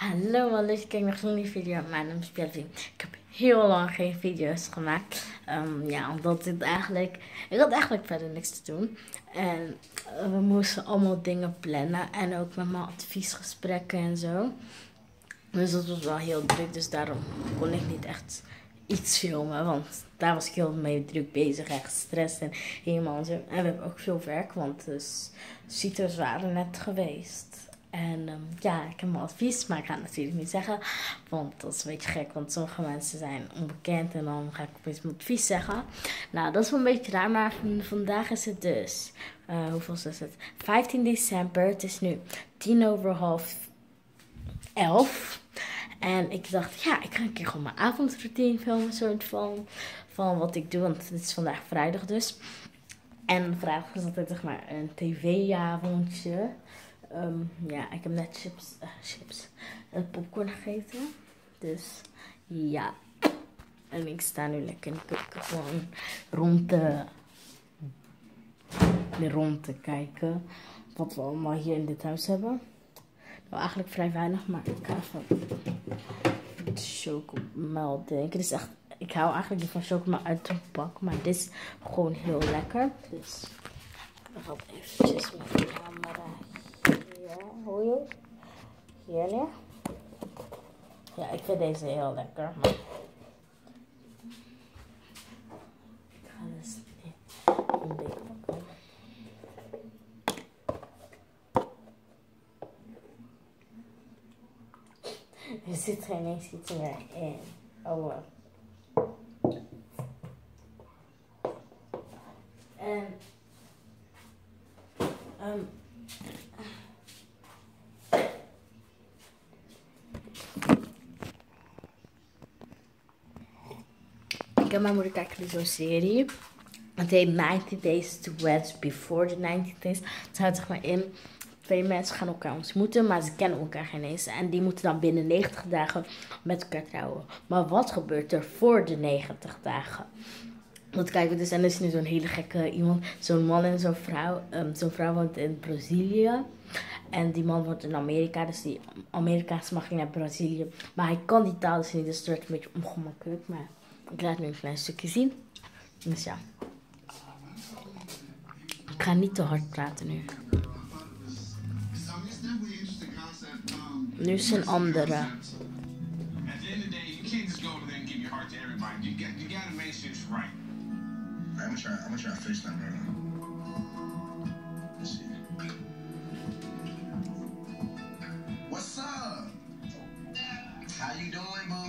Hallo alles, ik kijk nog een nieuwe video. Mijn naam is Pelvin. Ik heb heel lang geen video's gemaakt. Omdat ik had eigenlijk verder niks te doen. En we moesten allemaal dingen plannen. En ook met mijn adviesgesprekken en zo. Dus dat was wel heel druk. Dus daarom kon ik niet echt iets filmen. Want daar was ik heel mee druk bezig. Echt gestrest en helemaal zo. En we hebben ook veel werk. Want de CITO's waren net geweest. En ik heb mijn advies, maar ik ga het natuurlijk niet zeggen. Want dat is een beetje gek, want sommige mensen zijn onbekend en dan ga ik opeens mijn advies zeggen. Nou, dat is wel een beetje raar, maar vandaag is het dus, hoeveel is het? 15 december, het is nu 11:10. En ik dacht, ja, ik ga een keer gewoon mijn avondroutine filmen, soort van wat ik doe, want het is vandaag vrijdag dus. En vrijdag is altijd zeg maar een tv-avondje. Ik heb net chips en popcorn gegeten. Dus ja. En ik sta nu lekker in de keuken gewoon rond te kijken. Wat we allemaal hier in dit huis hebben. Nou, eigenlijk vrij weinig, maar ik ga even chocomel denken. Dus echt, ik hou eigenlijk niet van chocomel uit te pakken. Maar dit is gewoon heel lekker. Dus ik ga eventjes met de camera. Ja, hoor je? Hier neer. Ja, ik vind deze heel lekker. Maar ik ga dus een beetje pakken. Er zit geen eens iets meer in. Oh, En ik en mijn moeder kijken nu zo'n serie. Het heet 90 Days to Wed Before the 90 Days. Het houdt zeg maar in, 2 mensen gaan elkaar ontmoeten, maar ze kennen elkaar geen eens. En die moeten dan binnen 90 dagen met elkaar trouwen. Maar wat gebeurt er voor de 90 dagen? Dat kijken we dus. En er is nu zo'n hele gekke iemand. Zo'n man en zo'n vrouw. Zo'n vrouw woont in Brazilië. En die man woont in Amerika. Dus die Amerikaanse mag ging naar Brazilië. Maar hij kan die taal dus niet. Dus het wordt een beetje ongemakkelijk. Maar ik laat nu een klein stukje zien. Dus ja. Ik ga niet te hard praten nu. Nu is een andere. I'm gonna try FaceTime right now. Let's see. What's up? How you doing, boo?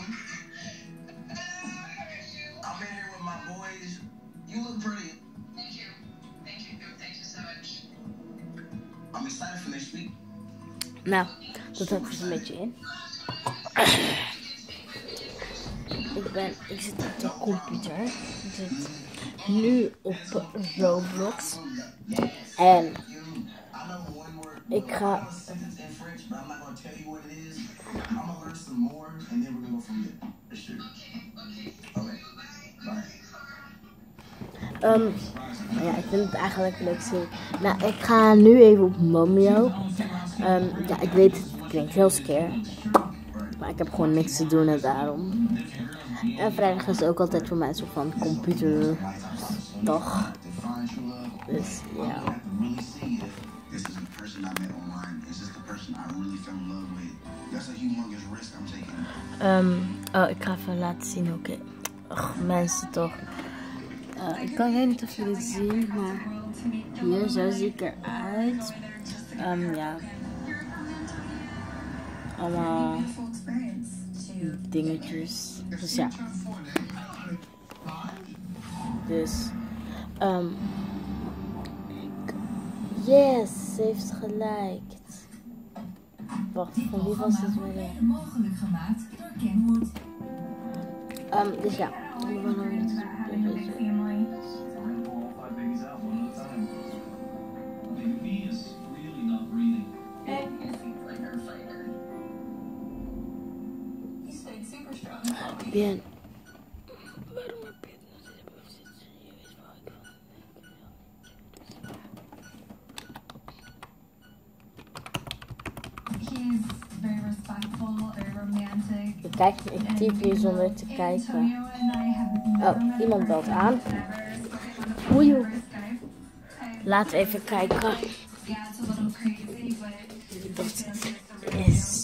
I'm in here with my boys. You look pretty. Thank you. Thank you so much. I'm excited for next week. Nou, dat had er een beetje in. Ik zit op de computer. Ik zit nu op Roblox. En ik ga... ik vind het eigenlijk leuk zien. Nou, ik ga nu even op Momio. Ik weet het klinkt heel scary. Maar ik heb gewoon niks te doen en daarom. En vrijdag is ook altijd voor mij zo van computerdag. Dus ja. Ik ga even laten zien ook. Ach, mensen toch. Ik kan weet niet of jullie het zien, maar hier, zo zie ik eruit. Allemaal dingetjes. Dus ja. Dus, yes, ze heeft geliked. Wacht, van wie was dit weer? Mogelijk gemaakt door Kenwood. Dus ja. Bien. Waarom heb je He's very respectful Kijk, ik typ hier zonder te kijken. Oh, iemand belt aan. Oei. Laten we even kijken. Dat is...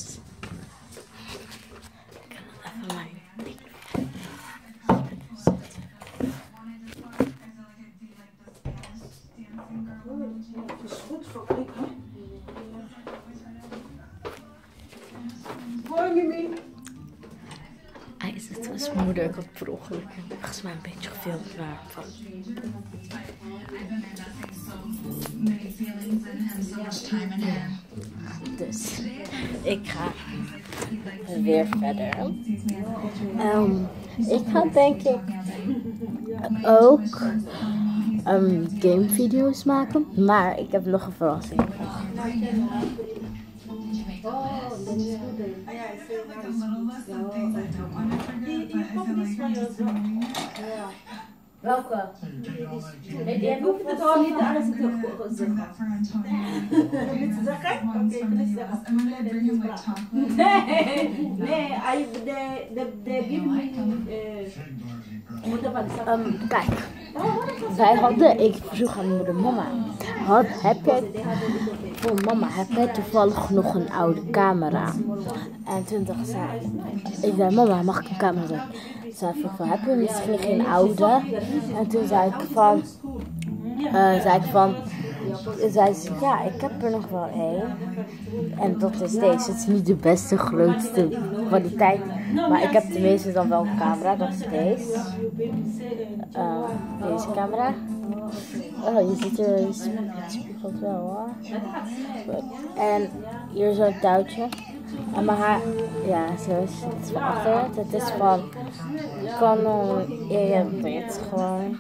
is goed voor kijk, hè? Hoi, Mimi. Het was mijn moeder, ik had per ongeluk volgens mij een beetje gefilmd, maar van... Dus, ik ga weer verder. Ik ga denk ik ook gamevideo's maken, maar ik heb nog een verrassing. Welke? Nee, die hebben het al niet aan het zeggen. Kijk, ik vroeg aan mijn moeder, mama, heb jij toevallig nog een oude camera? En toen dacht zij, ik zei, mama, mag ik een camera doen? Zij vroeg van, heb je misschien geen oude? En toen zei ik ze, ja, ik heb er nog wel één. En dat is deze. Het is niet de beste, grootste kwaliteit. Maar ik heb tenminste dan wel een camera. Dat is deze. Deze camera. Oh, je ziet er, je spiegelt wel hoor. En hier zo'n touwtje. En mijn haar, ja, zo is het van achter. Het is van Canon EOS gewoon.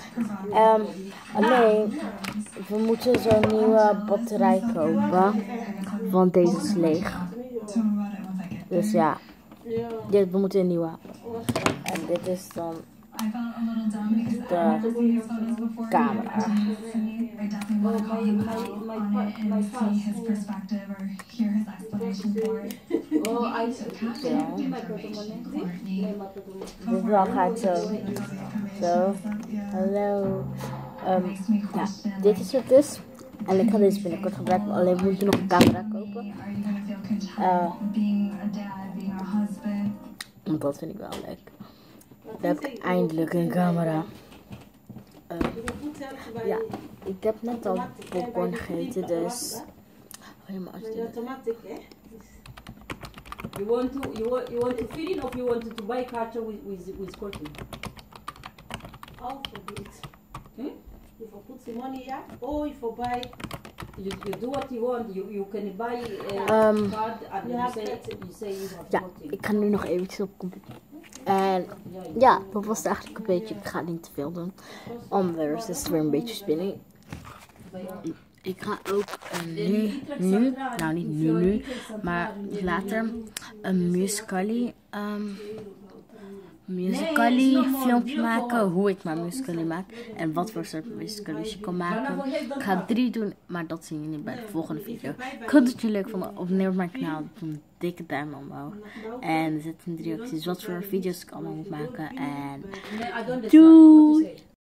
Alleen, we moeten zo'n nieuwe batterij kopen, want deze is leeg. Dus ja, we moeten een nieuwe hebben. En dit is dan de camera. Dit wel gaat zo. Zo. Hallo. Ja, dit is wat het is. En ik ga deze binnenkort gebruiken. Alleen moet je nog een camera kopen. Want dat vind ik wel leuk. Dan heb ik eindelijk een camera. Ja, ik heb net al popcorn gegeten, dus helemaal automatic, hè? You want to feed it, or you want to buy culture with cotton? All for it. If you put some money here, or if you buy, you do what you want. You can buy card and you say you have ja, cotton. ik ga nu nog eventjes op computer. En ja, dat was het eigenlijk een beetje. Ik ga niet te veel doen. Anders is het weer een beetje spinning. Ik ga ook nou niet nu, maar later een Musical.ly filmpje maken. Hoe ik mijn Musical.ly maak. En wat voor soort Musical.ly's je kan maken. Ik ga 3 doen, maar dat zien jullie bij de volgende video. Ik hoop dat jullie leuk vonden. Abonneer op mijn kanaal. Doe een dikke duim omhoog. En zet in 3 reacties wat voor video's ik allemaal moet maken. En doei!